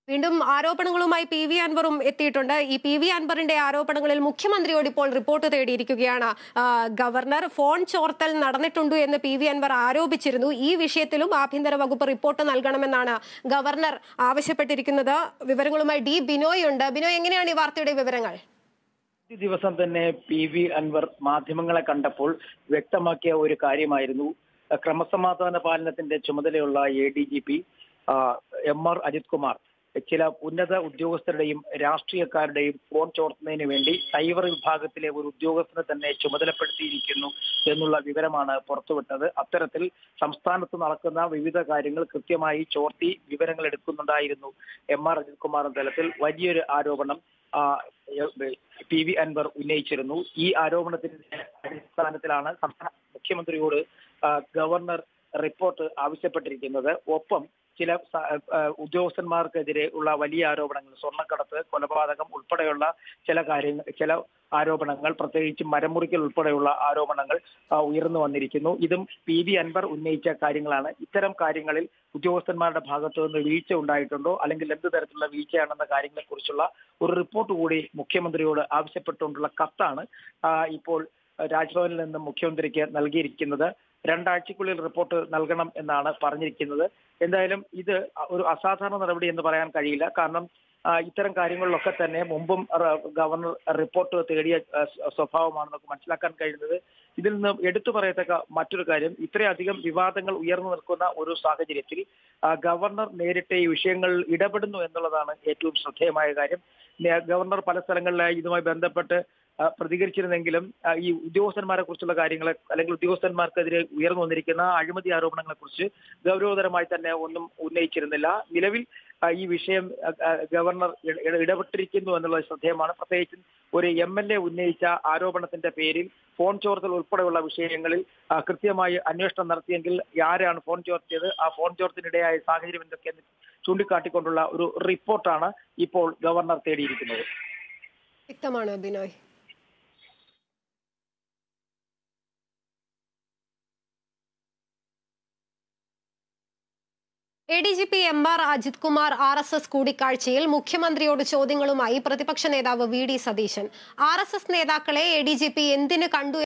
വീണ്ടും ആരോപണങ്ങളുമായി P V അൻവറും എത്തിയിട്ടുണ്ട്. ഈ പി വി അൻവറിന്റെ ആരോപണങ്ങളിൽ മുഖ്യമന്ത്രിയോട് ഇപ്പോൾ റിപ്പോർട്ട് തേടിയിരിക്കുകയാണ് ഗവർണർ. ഫോൺ ചോർത്തൽ നടന്നിട്ടുണ്ട് എന്ന് പി വി അൻവർ ആരോപിച്ചിരുന്നു. ഈ വിഷയത്തിലും ആഭ്യന്തര വകുപ്പ് റിപ്പോർട്ട് നൽകണമെന്നാണ് ഗവർണർ ആവശ്യപ്പെട്ടിരിക്കുന്നത്. വിവരങ്ങളുമായി ഡി ബിനോയ് ഉണ്ട്. ബിനോയ്, എങ്ങനെയാണ് ഈ വാർത്തയുടെ വിവരങ്ങൾ? ദിവസം തന്നെ പി വി അൻവർ മാധ്യമങ്ങളെ കണ്ടപ്പോൾ വ്യക്തമാക്കിയ ഒരു കാര്യമായിരുന്നു, ക്രമസമാധാന പാലനത്തിന്റെ ചുമതലയുള്ള ADGP MR അജിത് കുമാർ ചില ഉന്നത ഉദ്യോഗസ്ഥരുടെയും രാഷ്ട്രീയക്കാരുടെയും ഫോൺ ചോർത്തുന്നതിന് വേണ്ടി സൈബർ വിഭാഗത്തിലെ ഒരു ഉദ്യോഗസ്ഥനെ തന്നെ ചുമതലപ്പെടുത്തിയിരിക്കുന്നു എന്നുള്ള വിവരമാണ് പുറത്തുവിട്ടത്. അത്തരത്തിൽ സംസ്ഥാനത്ത് നടക്കുന്ന വിവിധ കാര്യങ്ങൾ കൃത്യമായി ചോർത്തി വിവരങ്ങൾ എടുക്കുന്നുണ്ടായിരുന്നു MR അജിത് കുമാർ എന്ന തലത്തിൽ വലിയൊരു ആരോപണം പി വി അൻവർ ഉന്നയിച്ചിരുന്നു. ഈ ആരോപണത്തിന്റെ അടിസ്ഥാനത്തിലാണ് സംസ്ഥാന മുഖ്യമന്ത്രിയോട് ഗവർണർ റിപ്പോർട്ട് ആവശ്യപ്പെട്ടിരിക്കുന്നത്. ഒപ്പം ചില ഉദ്യോഗസ്ഥന്മാർക്കെതിരെ ഉള്ള വലിയ ആരോപണങ്ങൾ, സ്വർണ്ണക്കടത്ത്, കൊലപാതകം ഉൾപ്പെടെയുള്ള ചില ആരോപണങ്ങൾ, പ്രത്യേകിച്ച് മരമുറിക്കൽ ഉൾപ്പെടെയുള്ള ആരോപണങ്ങൾ ഉയർന്നു വന്നിരിക്കുന്നു. ഇതും പി വി അൻവർ ഉന്നയിച്ച കാര്യങ്ങളാണ്. ഇത്തരം കാര്യങ്ങളിൽ ഉദ്യോഗസ്ഥന്മാരുടെ ഭാഗത്തു നിന്ന് വീഴ്ച ഉണ്ടായിട്ടുണ്ടോ, അല്ലെങ്കിൽ എന്ത് തരത്തിലുള്ള വീഴ്ചയാണെന്ന കാര്യങ്ങളെ കുറിച്ചുള്ള ഒരു റിപ്പോർട്ട് കൂടി മുഖ്യമന്ത്രിയോട് ആവശ്യപ്പെട്ടുകൊണ്ടുള്ള കത്താണ് ഇപ്പോൾ രാജ്ഭവനിൽ നിന്ന് മുഖ്യമന്ത്രിക്ക് നൽകിയിരിക്കുന്നത്. 2 ആഴ്ചക്കുള്ളിൽ റിപ്പോർട്ട് നൽകണം എന്നാണ് പറഞ്ഞിരിക്കുന്നത്. എന്തായാലും ഇത് ഒരു അസാധാരണ നടപടി എന്ന് പറയാൻ കഴിയില്ല. കാരണം ഇത്തരം കാര്യങ്ങളിലൊക്കെ തന്നെ മുമ്പും ഗവർണർ റിപ്പോർട്ട് തേടിയ സ്വഭാവമാണ് നമുക്ക് മനസ്സിലാക്കാൻ കഴിയുന്നത്. ഇതിൽ നിന്ന് എടുത്തു പറയത്തക്ക മറ്റൊരു കാര്യം, ഇത്രയധികം വിവാദങ്ങൾ ഉയർന്നു നിൽക്കുന്ന ഒരു സാഹചര്യത്തിൽ ഗവർണർ നേരിട്ട് ഈ വിഷയങ്ങളിൽ ഇടപെടുന്നു എന്നുള്ളതാണ് ഏറ്റവും ശ്രദ്ധേയമായ കാര്യം. ഗവർണർ പല സ്ഥലങ്ങളിലായി ഇതുമായി ബന്ധപ്പെട്ട് പ്രതികരിച്ചിരുന്നെങ്കിലും ഈ ഉദ്യോഗസ്ഥന്മാരെ കുറിച്ചുള്ള കാര്യങ്ങളെ, അല്ലെങ്കിൽ ഉദ്യോഗസ്ഥന്മാർക്കെതിരെ ഉയർന്നു വന്നിരിക്കുന്ന അഴിമതി ആരോപണങ്ങളെ കുറിച്ച് ഗൗരവതരമായി തന്നെ ഒന്നും ഉന്നയിച്ചിരുന്നില്ല. നിലവിൽ ഈ വിഷയം ഗവർണർ ഇടപെട്ടിരിക്കുന്നു എന്നുള്ളത് ശ്രദ്ധേയമാണ്. പ്രത്യേകിച്ചും ഒരു MLA ഉന്നയിച്ച ആരോപണത്തിന്റെ പേരിൽ ഫോൺ ചോർത്തൽ ഉൾപ്പെടെയുള്ള വിഷയങ്ങളിൽ കൃത്യമായി അന്വേഷണം നടത്തിയെങ്കിൽ ആരാണ് ഫോൺ ചോർത്തിയത്, ആ ഫോൺ ചോർത്തിനിടയായ സാഹചര്യം എന്തൊക്കെയെന്ന് ചൂണ്ടിക്കാട്ടിക്കൊണ്ടുള്ള ഒരു റിപ്പോർട്ടാണ് ഇപ്പോൾ ഗവർണർ തേടിയിരിക്കുന്നത്. വ്യക്തമാണ് Binoy. ADGP MR Ajith Kumar RSS കൂടിക്കാഴ്ചയിൽ മുഖ്യമന്ത്രിയോട് ചോദ്യങ്ങളുമായി പ്രതിപക്ഷ നേതാവ് VD സതീശൻ. RSS നേതാക്കളെ ADGP എന്തിന് കണ്ടു